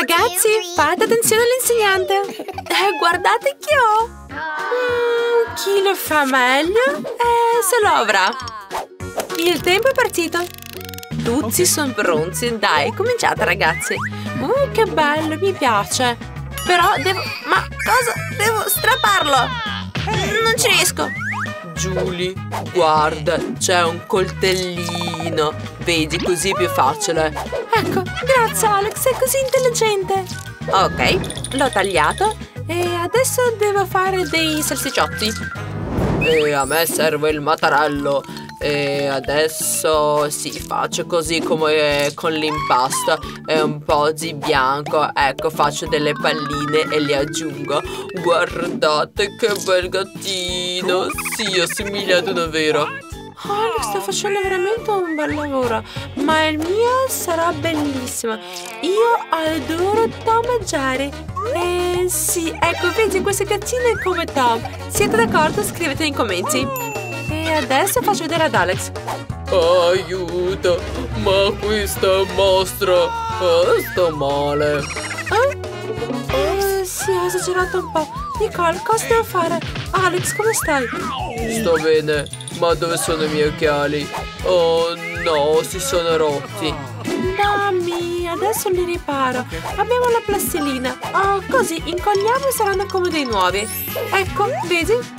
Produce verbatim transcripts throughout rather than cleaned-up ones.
Ragazzi, fate attenzione all'insegnante. Eh, guardate che ho. Mm, chi lo fa meglio? Eh, se lo avrà. Il tempo è partito. Tutti sono pronti. Dai, cominciate ragazzi. Uh, che bello, mi piace. Però devo... Ma cosa? Devo strapparlo. Non ci riesco. Julie, guarda, c'è un coltellino. Vedi, così è più facile. Ecco, grazie Alex, sei così intelligente. Ok, l'ho tagliato e adesso devo fare dei salsicciotti. E a me serve il mattarello. E adesso sì, faccio così come con l'impasto. E un po' di bianco. Ecco, faccio delle palline e le aggiungo. Guardate che bel gattino. Sì, assomiglia ad uno vero. Alex sta facendo veramente un bel lavoro. Ma il mio sarà bellissimo. Io adoro Tom e Jerry. Eh sì, ecco, vedi, questo gattino è come Tom. Siete d'accordo? Scrivete nei commenti. E adesso faccio vedere ad Alex. Aiuto, ma questa mostra oh, sto male. Eh? Eh sì, ho esagerato un po'. Nicole, cosa devo fare? Alex, come stai? Sto bene, ma dove sono i miei occhiali? Oh no, si sono rotti. Mamma, adesso li riparo. Abbiamo la plastilina. Oh, così incolliamo e saranno come dei nuovi. Ecco, vedi?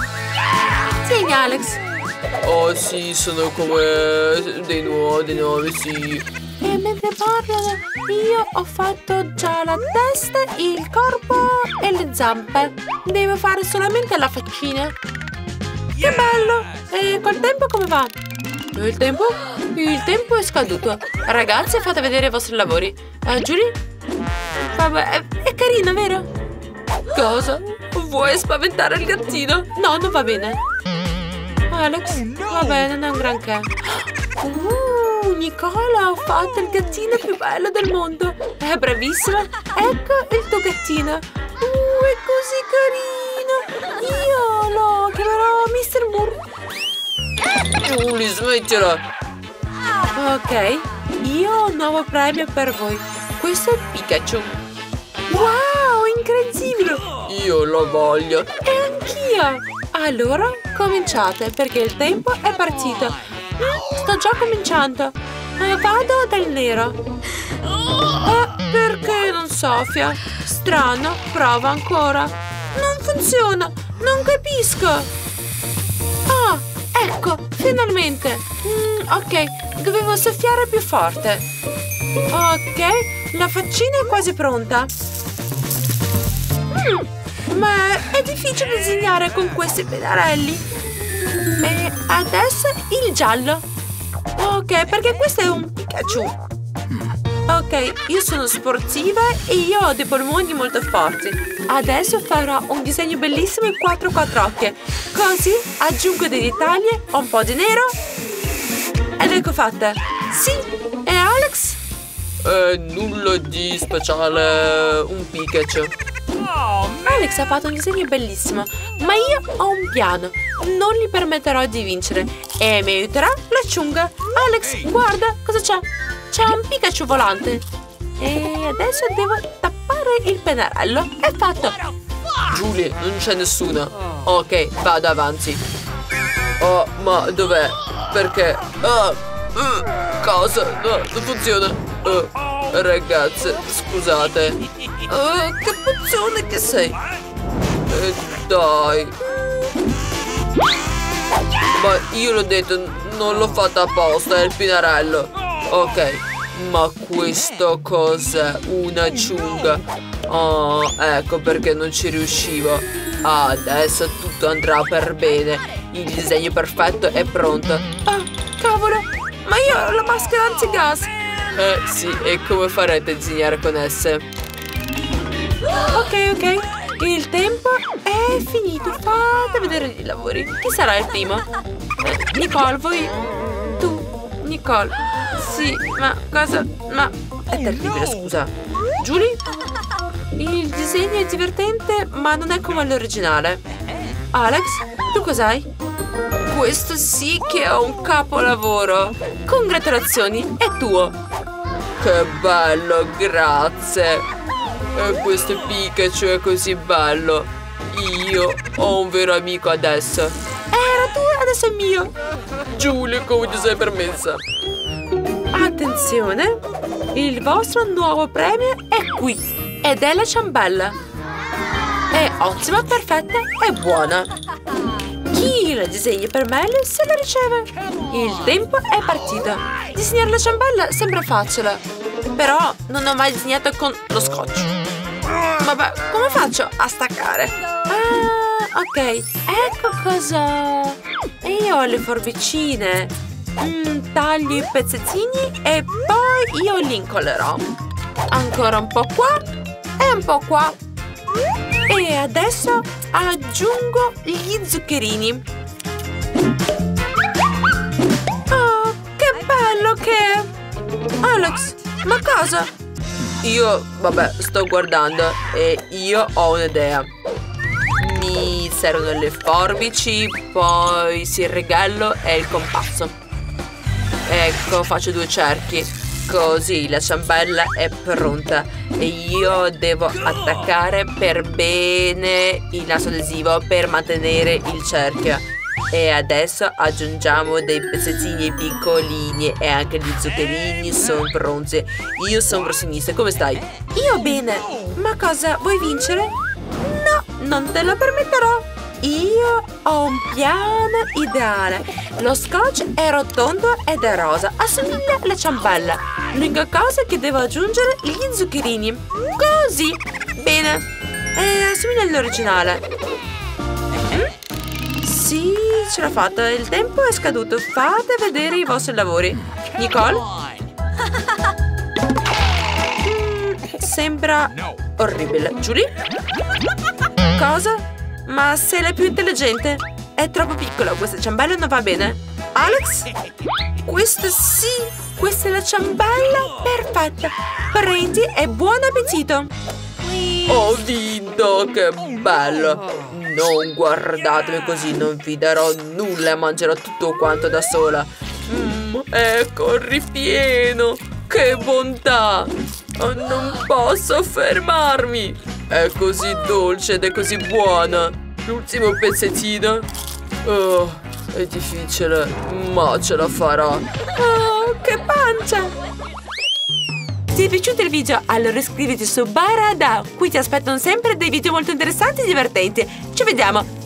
Tieni Alex. Oh sì, sono come dei nuovi, dei nuovi, sì. E mentre parlano, io ho fatto già la testa, il corpo e le zampe. Devo fare solamente la faccina. Che bello! E col tempo come va? Il tempo? Il tempo è scaduto. Ragazzi, fate vedere i vostri lavori. Uh, Julie? Vabbè, è, è carino, vero? Cosa? Vuoi spaventare il gattino? No, non va bene. Alex? Va bene, non è un granché. Uh, Nicola, ho fatto il gattino più bello del mondo. È bravissima. Ecco il tuo gattino. Uh, è così carino. Io lo chiamerò mister Moore. Julie, smettila. Ok, io ho un nuovo premio per voi. Questo è Pikachu. Wow, incredibile. Io lo voglio. E anch'io. Allora, cominciate, perché il tempo è partito. Mm, sto già cominciando. Eh, vado dal nero. Eh, perché non soffia? Strano, prova ancora. Non funziona, non capisco. Ah, ecco, finalmente. Mm, ok, dovevo soffiare più forte. Ok, la faccina è quasi pronta. Mm. Ma è difficile disegnare con questi pennarelli. E adesso il giallo. Ok, perché questo è un Pikachu. Ok, io sono sportiva e io ho dei polmoni molto forti. Adesso farò un disegno bellissimo in quattro quattro occhi. Così aggiungo dei dettagli, un po' di nero. Ed ecco fatta. Sì, e Alex? Eh, nulla di speciale, un Pikachu. Alex ha fatto un disegno bellissimo, ma io ho un piano. Non gli permetterò di vincere e mi aiuterà l'acciunga. Alex, guarda cosa c'è. C'è un Pikachu volante. E adesso devo tappare il pennarello. È fatto. Julie, non c'è nessuna. Ok, vado avanti. Oh, ma dov'è? Perché? Oh, uh, cosa? No, non funziona. Oh, ragazze, scusate. Oh, che puzzone che sei. Eh, dai. Ma io l'ho detto, non l'ho fatta apposta, è il pennarello. Ok, ma questo cos'è? Una ciunga. Oh, ecco perché non ci riuscivo. Adesso tutto andrà per bene. Il disegno perfetto è pronto. Ah, cavolo, ma io ho la maschera antigas. Eh sì, e come farete a disegnare con esse? Ok, ok. Il tempo è finito. Fate vedere i lavori. Chi sarà il primo? Eh, Nicole, voi... Tu, Nicole. Sì, ma cosa... Ma... È terribile, scusa. Julie? Il disegno è divertente, ma non è come l'originale. Alex, tu cos'hai? Questo sì che è un capolavoro. Congratulazioni, è tuo. Che bello, grazie. E questo Pikachu è così bello. Io ho un vero amico adesso. Era tu, adesso è mio. Giulia, come ti sei permessa? Attenzione, il vostro nuovo premio è qui. Ed è la ciambella. È ottima, perfetta e buona. Chi la disegna per meglio se la riceve. Il tempo è partito. Disegnare la ciambella sembra facile, però non ho mai disegnato con lo scotch. Vabbè, come faccio a staccare? Ah, ok, ecco cosa. E io ho le forbicine. Mm, taglio i pezzettini e poi io li incollerò. Ancora un po' qua e un po' qua. E adesso aggiungo gli zuccherini. Oh, che bello che è! Alex, ma cosa? Io, vabbè, sto guardando e io ho un'idea. Mi servono le forbici, poi il righello e il compasso. Ecco, faccio due cerchi. Così la ciambella è pronta e io devo attaccare per bene il nastro adesivo per mantenere il cerchio. E adesso aggiungiamo dei pezzettini piccolini e anche gli zuccherini sono pronti. Io sono professionista, come stai? Io bene. Ma cosa, vuoi vincere? No, non te lo permetterò. Io ho un piano ideale. Lo scotch è rotondo ed è rosa. Assomiglia alla ciambella. L'unica cosa è che devo aggiungere gli zuccherini. Così. Bene. E assomiglia all'originale. Sì, ce l'ho fatta. Il tempo è scaduto. Fate vedere i vostri lavori. Nicole? Mm, sembra orribile. Julie? Cosa? Ma sei la più intelligente. È troppo piccola, questa ciambella non va bene. Alex? Questa sì, questa è la ciambella perfetta. Prendi e buon appetito. Ho vinto, che bello. Non guardatemi così, non vi darò nulla e mangerò tutto quanto da sola. Mm, ecco il ripieno, che bontà. Oh, non posso fermarmi. È così dolce ed è così buona. L'ultimo pezzettino. Oh, è difficile, ma ce la farò. Oh, che pancia! Ti è piaciuto il video? Allora iscriviti su Barada. Qui ti aspettano sempre dei video molto interessanti e divertenti. Ci vediamo!